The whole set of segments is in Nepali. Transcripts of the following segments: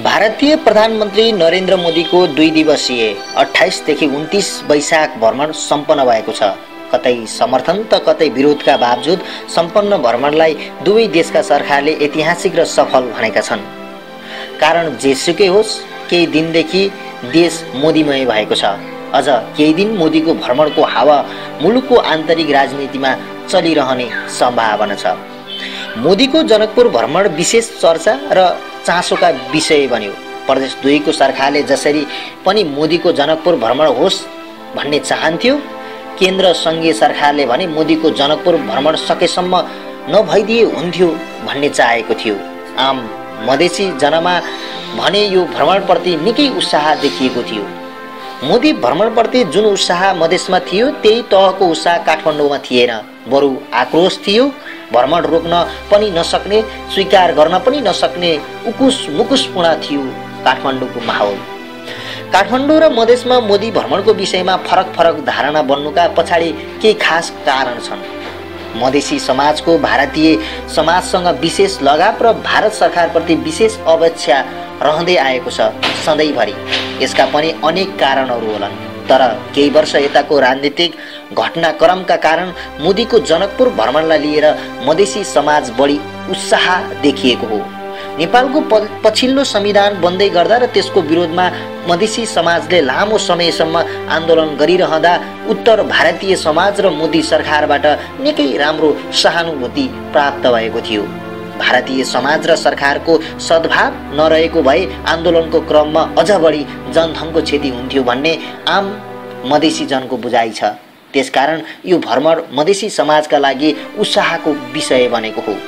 भारतीय प्रधानमन्त्री नरेन्द्र मोदीको 2 दिवसीय 28 देखि 29 वैशाख भ्रमण सम्पन्न भएको छ। कतै समर्थन त कतै विरोधका बावजुद सम्पन्न भ्रमणलाई दुवै देशका सरकारले ऐतिहासिक र सफल भनेका छन्। कारण जेसुकै होस्, केही दिनदेखि देश मोदीमय भएको छ। अझ केही दिन मोदीको भ्रमणको हावा मुलुकको आन्तरिक राजनीतिमा चलिरहने सम्भावना छ। मोदीको जनकपुर भ्रमण विशेष चर्चा र चासोका विषय बन्यो। प्रदेश 2 को सरकारले जसरी पनि मोदीको जनकपुर भ्रमण होस् भन्ने चाहन्थ्यो, केन्द्र सङ्घीय सरकारले भने मोदीको जनकपुर भ्रमण सकेसम्म नभइदिए हुन्थ्यो भन्ने चाहेको थियो। आम मधेसी जनमा भने यो भ्रमणप्रति निकै उत्साह देखिएको थियो। मोदी भ्रमणप्रति जुन उत्साह मधेसमा थियो, त्यही तहको उत्साह काठमाडौँमा थिएन। बरु आक्रोश थियो। भ्रमण रोक्न पनि नसक्ने, स्वीकार गर्न पनि नसक्ने उकुस मुकुसपूर्ण थियो काठमाडौँको माहौल। काठमाडौँ र मधेसमा मोदी भ्रमणको विषयमा फरक फरक धारणा बन्नुका पछाडि केही खास कारण छन्। मधेसी समाजको भारतीय समाजसँग विशेष लगाव र भारत सरकारप्रति विशेष अपेक्षा रहँदै आएको छ सधैँभरि। यसका पनि अनेक कारणहरू होलान्, तर केही वर्ष यताको राजनीतिक घटनाक्रमका कारण मोदीको जनकपुर भ्रमणलाई लिएर मधेसी समाज बढी उत्साह देखिएको हो। नेपालको पछिल्लो संविधान बन्दै गर्दा र त्यसको विरोधमा मधेसी समाजले लामो समयसम्म आन्दोलन गरिरहँदा उत्तर भारतीय समाज र मोदी सरकारबाट निकै राम्रो सहानुभूति प्राप्त भएको थियो। भारतीय समाज र सरकारको सद्भाव नरहेको भए आन्दोलनको क्रममा अझ बढी जनधनको क्षति हुन्थ्यो भन्ने आम मधेसी जनको बुझाइ छ। त्यसकारण यो भ्रमण मधेसी समाजका लागि उत्साहको विषय बनेको हो।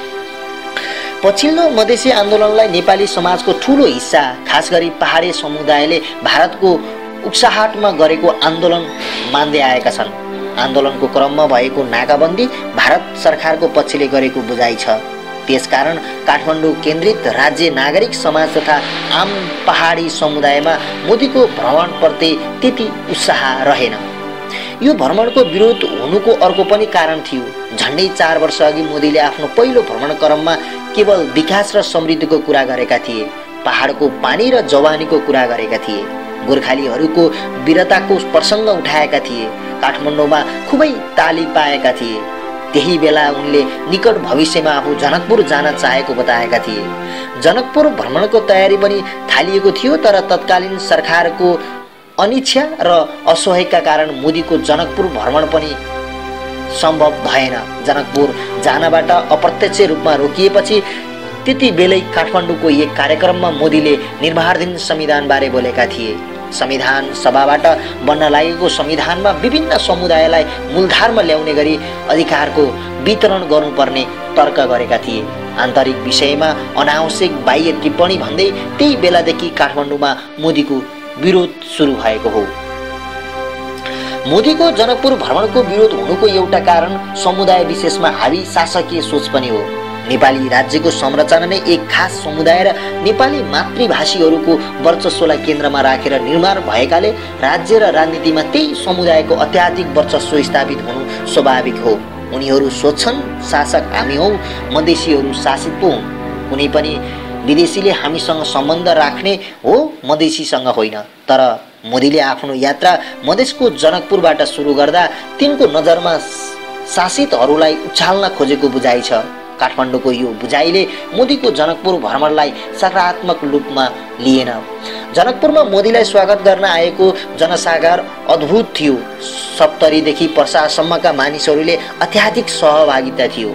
पछिल्लो मधेसी आन्दोलनलाई नेपाली समाजको ठूलो हिस्सा, खास गरी पहाडी समुदायले भारतको उक्साहटमा गरेको आन्दोलन मान्दै आएका छन्। आन्दोलनको क्रममा भएको नाकाबन्दी भारत सरकारको पक्षले गरेको बुझाइ छ। त्यसकारण काठमाडौँ केन्द्रित राज्य नागरिक समाज तथा आम पहाडी समुदायमा मोदीको भ्रमणप्रति त्यति उत्साह रहेन। यो भ्रमणको विरोध हुनुको अर्को पनि कारण थियो। झन्डै 4 वर्ष अघि मोदीले आफ्नो पहिलो भ्रमण क्रममा केवल विकास र समृद्धिको कुरा गरेका थिए। पहाडको पानी र जवानीको कुरा गरेका थिए। गोर्खालीहरूको वीरताको प्रसङ्ग उठाएका थिए। काठमाडौँमा खुबै ताली पाएका थिए। त्यही बेला उनले निकट भविष्यमा आफू जनकपुर जान चाहेको बताएका थिए। जनकपुर भ्रमणको तयारी पनि थालिएको थियो, तर तत्कालीन सरकारको अनिच्छा र असहयोगका कारण मोदीको जनकपुर भ्रमण पनि सम्भव भएन। जनकपुर जानबाट अप्रत्यक्ष रूपमा रोकिएपछि त्यति बेलै काठमाडौँको एक कार्यक्रममा मोदीले निर्माणाधीन संविधानबारे बोलेका थिए। संविधान सभाबाट बन्न लागेको संविधानमा विभिन्न समुदायलाई मूलधारमा ल्याउने गरी अधिकारको वितरण गर्नुपर्ने तर्क गरेका थिए। आन्तरिक विषयमा अनावश्यक बाह्य टिप्पणी भन्दै त्यही बेलादेखि काठमाडौँमा मोदीको विरोध सुरु भएको हो। मोदीको जनकपुर भ्रमणको विरोध हुनुको एउटा कारण समुदाय विशेषमा हावी शासकीय सोच पनि हो। नेपाली राज्यको संरचना नै एक खास समुदाय र नेपाली मातृभाषीहरूको वर्चस्वलाई केन्द्रमा राखेर निर्माण भएकाले राज्य र राजनीतिमा त्यही समुदायको अत्याधिक वर्चस्व स्थापित हुनु स्वाभाविक हो। उनीहरू सोच्छन् शासक हामी हौ, मधेसीहरू शासित पो हुन्। कुनै पनि विदेशीले हामीसँग सम्बन्ध राख्ने हो, मधेसीसँग होइन। तर मोदीले आफ्नो यात्रा मधेसको जनकपुरबाट सुरु गर्दा तिनको नजरमा शासितहरूलाई उछाल्न खोजेको बुझाइ छ। काठमाडौँको यो बुझाइले मोदीको जनकपुर भ्रमणलाई सकारात्मक रूपमा लिएन। जनकपुरमा मोदीलाई स्वागत गर्न आएको जनसागर अद्भुत थियो। सप्तरीदेखि पर्सासम्मका मानिसहरूले अत्याधिक सहभागिता थियो।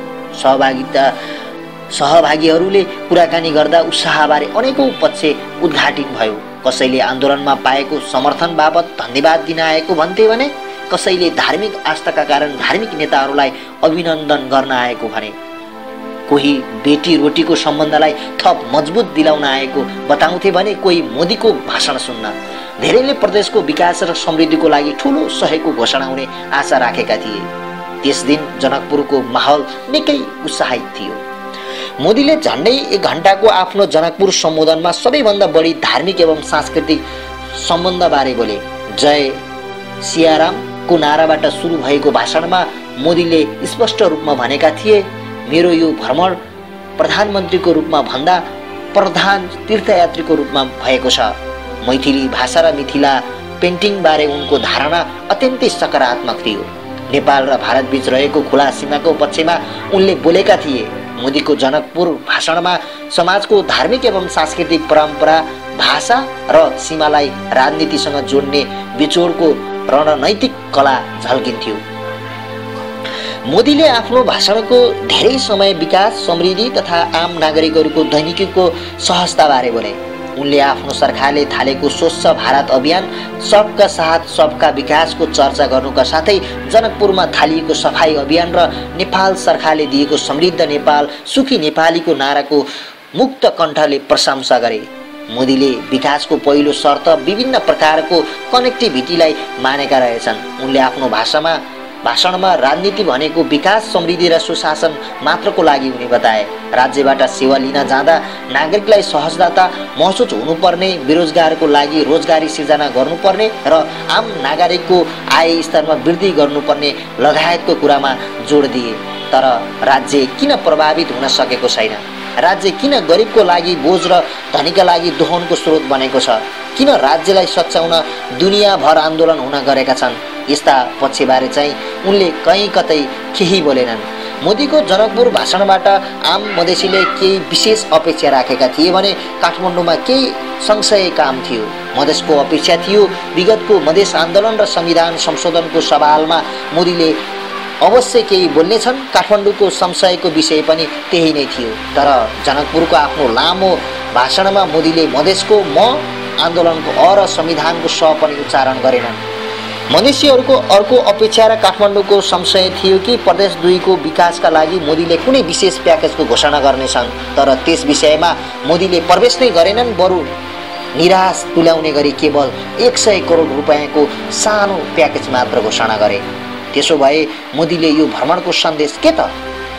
सहभागीहरूले कुराकानी गर्दा उत्साहबारे अनेकौं पक्ष उद्घाटित भयो। कसैले आन्दोलनमा पाएको समर्थन बाबत धन्यवाद दिन आएको भन्थे भने कसैले धार्मिक आस्थाका कारण धार्मिक नेताहरूलाई अभिनन्दन गर्न आएको भने, कोही बेटी रोटीको सम्बन्धलाई थप मजबुत दिलाउन आएको बताउँथे भने कोही मोदीको भाषण सुन्न। धेरैले प्रदेशको विकास र समृद्धिको लागि ठूलो सहयोगको घोषणा हुने आशा राखेका थिए। त्यस दिन जनकपुरको माहौल निकै उत्साहित थियो। मोदीले झन्डै 1 घण्टाको आफ्नो जनकपुर सम्बोधनमा सबैभन्दा बढी धार्मिक एवं सांस्कृतिक सम्बन्धबारे बोले। जय सियारामको नाराबाट सुरु भएको भाषणमा मोदीले स्पष्ट रूपमा भनेका थिए, मेरो यो भ्रमण प्रधानमन्त्रीको रूपमा भन्दा प्रधान तीर्थयात्रीको रूपमा भएको छ। मैथिली भाषा र मिथिला पेन्टिङबारे उनको धारणा अत्यन्तै सकारात्मक थियो। नेपाल र भारतबीच रहेको खुला सीमाको पक्षमा उनले बोलेका थिए। मोदीको जनकपुर भाषणमा समाजको धार्मिक एवं सांस्कृतिक परम्परा, भाषा र सीमालाई राजनीतिसँग जोड्ने बिचोडको रणनैतिक कला झल्किन्थ्यो। मोदीले आफ्नो भाषणको धेरै समय विकास, समृद्धि तथा आम नागरिकहरूको दैनिकीको सहजताबारे बोले। उनले आफ्नो सरकारले थालेको स्वच्छ भारत अभियान, सबका साथ सबका विकासको चर्चा गर्नुका साथै जनकपुरमा थालिएको सफाई अभियान र नेपाल सरकारले दिएको समृद्ध नेपाल, सुखी नेपालीको नाराको मुक्त कण्ठले प्रशंसा गरे। मोदीले विकासको पहिलो शर्त विभिन्न प्रकारको कनेक्टिभिटीलाई मानेका रहेछन्। उनले आफ्नो भाषणमा राजनीति भनेको विकास, समृद्धि र सुशासन मात्रको लागि हुने बताए। राज्यबाट सेवा लिन जाँदा नागरिकलाई सहजता महसुस हुनुपर्ने, बेरोजगारको लागि रोजगारी सिर्जना गर्नुपर्ने र आम नागरिकको आय स्तरमा वृद्धि गर्नुपर्ने लगायतको कुरामा जोड दिए। तर राज्य किन प्रभावित हुन सकेको छैन? राज्य किन गरिबको लागि बोझ र धनीका लागि दोहनको स्रोत बनेको छ? किन राज्यलाई सच्याउन दुनियाँभर आन्दोलन हुन गरेका छन्? यस्ता पक्षबारे चाहिँ उनले कहीँ कतै केही बोलेनन्। मोदीको जनकपुर भाषणबाट आम मधेसीले केही विशेष अपेक्षा राखेका थिए भने काठमाडौँमा केही संशय काम थियो। मधेसको अपेक्षा थियो विगतको मधेस आन्दोलन र संविधान संशोधनको सवालमा मोदीले अवश्य केही बोल्नेछन्। काठमाडौँको संशयको विषय पनि त्यही नै थियो। तर जनकपुरको आफ्नो लामो भाषणमा मोदीले मधेसको म, आन्दोलनको अ र संविधानको स पनि उच्चारण गरेनन्। मधेसीहरूको अर्को अपेक्षा र काठमाडौँको संशय थियो कि प्रदेश 2 को विकासका लागि मोदीले कुनै विशेष प्याकेजको घोषणा गर्नेछन्। तर त्यस विषयमा मोदीले प्रवेश नै गरेनन्, बरु निराश तुल्याउने गरी केवल 100 करोड रुपैयाँको सानो प्याकेज मात्र घोषणा गरे। त्यसो भए मोदीले यो भ्रमणको सन्देश के त?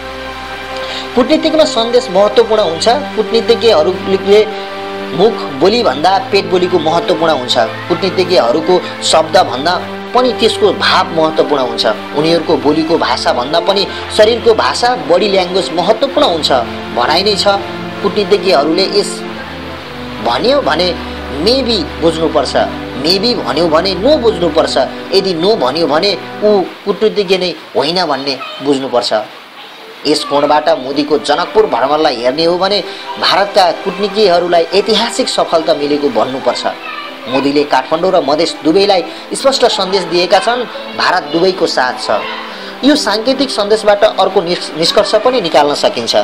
कूटनीतिकमा सन्देश महत्त्वपूर्ण हुन्छ। कूटनीतिज्ञहरूले मुख बोली भन्दा पेट बोलीको महत्त्वपूर्ण हुन्छ। कूटनीतिज्ञहरूको शब्द भन्दा पनि त्यसको भाव महत्त्वपूर्ण हुन्छ। उनीहरूको बोलीको भाषा भन्दा पनि शरीरको भाषा, बडी ल्याङ्ग्वेज महत्त्वपूर्ण हुन्छ। भनाइ नै छ, कूटनीतिज्ञहरूले यस भन्यो भने मेबी बुझ्नुपर्छ, मेबी भन्यो भने नो बुझ्नुपर्छ, यदि नो भन्यो भने ऊ कूटनीतिज्ञ नै होइन भन्ने बुझ्नुपर्छ। यस कोणबाट मोदीको जनकपुर भ्रमणलाई हेर्ने हो भने भारतका कूटनीतिज्ञहरूलाई ऐतिहासिक सफलता मिलेको भन्नुपर्छ। मोदीले काठमाडौँ र मधेस दुवैलाई स्पष्ट सन्देश दिएका छन्, भारत दुवैको साथ छ। यो साङ्केतिक सन्देशबाट अर्को निष्कर्ष पनि निकाल्न सकिन्छ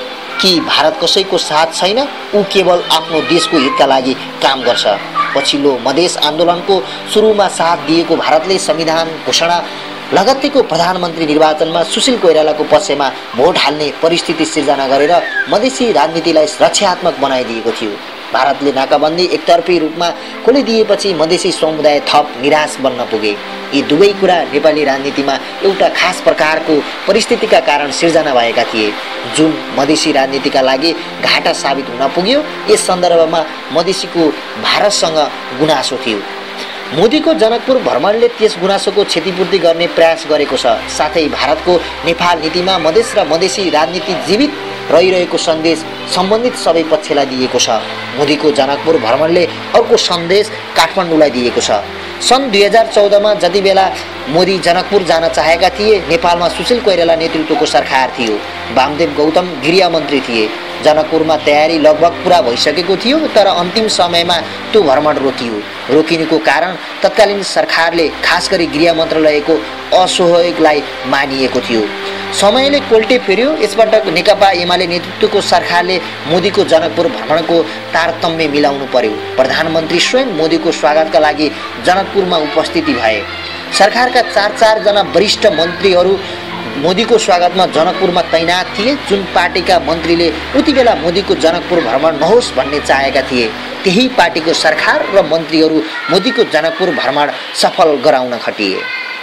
कि भारत कसैको साथ छैन, ऊ केवल आफ्नो देशको हितका लागि काम गर्छ। पछिल्लो मधेस आन्दोलनको सुरुमा साथ दिएको भारतले संविधान घोषणा लगत्तैको प्रधानमन्त्री निर्वाचनमा सुशील कोइरालाको पक्षमा भोट हाल्ने परिस्थिति सिर्जना गरेर मधेसी राजनीतिलाई रक्षात्मक बनाइदिएको थियो। भारतले नाकाबन्दी एकतर्फी रूपमा खोलिदिएपछि मधेसी समुदाय थप निराश बन्न पुगे। यी दुवै कुरा नेपाली राजनीतिमा एउटा खास प्रकारको परिस्थितिका कारण सिर्जना भएका थिए, जुन मधेसी राजनीतिका लागि घाटा साबित हुन पुग्यो। यस सन्दर्भमा मधेसीको भारतसँग गुनासो थियो। मोदीको जनकपुर भ्रमणले त्यस गुनासोको क्षतिपूर्ति गर्ने प्रयास गरेको छ। साथै भारतको नेपाल नीतिमा मधेस र मधेसी राजनीति जीवित रहिरहेको सन्देश सम्बन्धित सबै पक्षलाई दिएको छ। मोदीको जनकपुर भ्रमणले अर्को सन्देश काठमाडौँलाई दिएको छ। सन् 2014मा जति बेला मोदी जनकपुर जान चाहेका थिए, नेपालमा सुशील कोइराला नेतृत्वको सरकार थियो। वामदेव गौतम गृहमन्त्री थिए। जनकपुरमा तयारी लगभग पुरा भइसकेको थियो, तर अन्तिम समयमा त्यो भ्रमण रोकियो। रोकिनुको कारण तत्कालीन सरकारले खास गरी गृह मन्त्रालयको असहयोगलाई मानिएको थियो। समयले कोल्टे फेर्यो। यसपटक नेकपा एमाले नेतृत्वको सरकारले मोदीको जनकपुर भ्रमणको तारतम्य मिलाउनु पर्यो। प्रधानमन्त्री स्वयं मोदीको स्वागतका लागि जनकपुरमा उपस्थिति भए। सरकारका 4 जना वरिष्ठ मन्त्रीहरू मोदीको स्वागतमा जनकपुरमा तैनात थिए। जुन पार्टीका मन्त्रीले उति बेला मोदीको जनकपुर भ्रमण नहोस् भन्ने चाहेका थिए, त्यही पार्टीको सरकार र मन्त्रीहरू मोदीको जनकपुर भ्रमण सफल गराउन खटिए।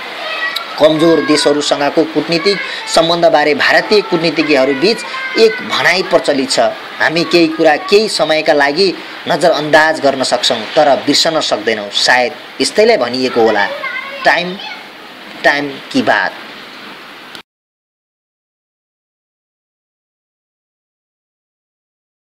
कमजोर देशहरूसँगको कूटनीतिक सम्बन्धबारे भारतीय कूटनीतिज्ञहरूबीच एक भनाइ प्रचलित छ, हामी केही कुरा केही समयका लागि नजरअन्दाज गर्न सक्छौँ तर बिर्सन सक्दैनौँ। सायद यस्तैलाई भनिएको होला, टाइम की बात।